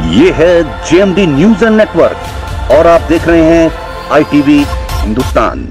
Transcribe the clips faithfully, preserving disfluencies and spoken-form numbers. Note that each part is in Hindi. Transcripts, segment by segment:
ये है जेएमडी न्यूज एंड नेटवर्क और आप देख रहे हैं आईटीवी हिंदुस्तान।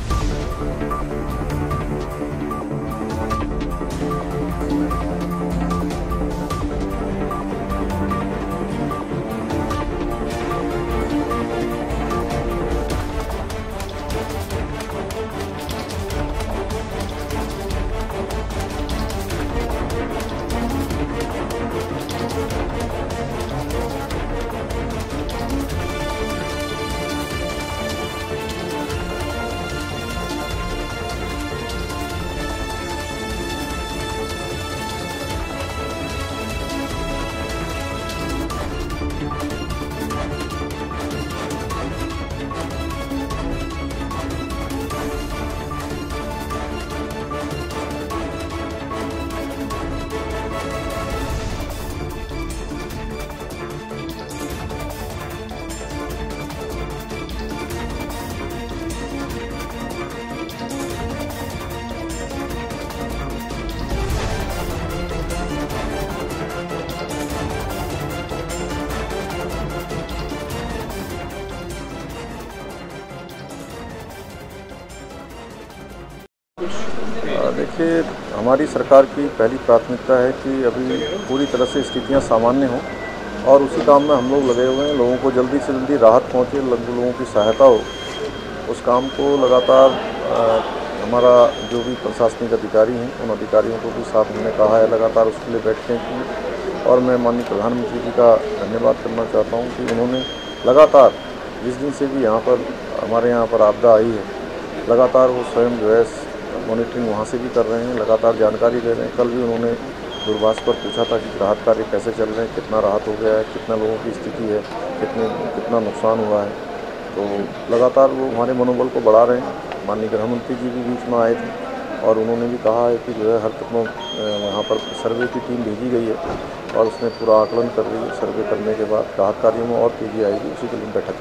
देखिए, हमारी सरकार की पहली प्राथमिकता है कि अभी पूरी तरह से स्थितियां सामान्य हों और उसी काम में हम लोग लगे हुए हैं। लोगों को जल्दी से जल्दी राहत पहुंचे, लोगों की सहायता हो, उस काम को लगातार आ, हमारा जो भी प्रशासनिक अधिकारी हैं उन अधिकारियों को भी साथ हमने कहा है लगातार उसके लिए बैठकें की। और मैं माननीय प्रधानमंत्री जी का धन्यवाद करना चाहता हूँ कि उन्होंने लगातार जिस दिन से भी यहाँ पर हमारे यहाँ पर आपदा आई है, लगातार वो स्वयं जो है मॉनिटरिंग वहाँ से भी कर रहे हैं, लगातार जानकारी दे रहे हैं। कल भी उन्होंने दूरभाष पर पूछा था कि राहत कार्य कैसे चल रहे हैं, कितना राहत हो गया है, कितना लोगों की स्थिति है, कितने कितना नुकसान हुआ है। तो लगातार वो हमारे मनोबल को बढ़ा रहे हैं। माननीय गृहमंत्री जी भी बीच में आए थे और उन्होंने भी कहा है कि जो है हर कितनों यहाँ पर सर्वे की टीम भेजी गई है और उसने पूरा आकलन कर रही है। सर्वे करने के बाद राहत कार्यों में और तेजी आएगी, उसी के लिए बैठक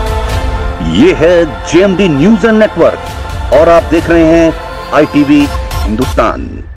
करेंगे। ये है जेएमडी न्यूज एंड नेटवर्क और आप देख रहे हैं आईटीवी हिंदुस्तान।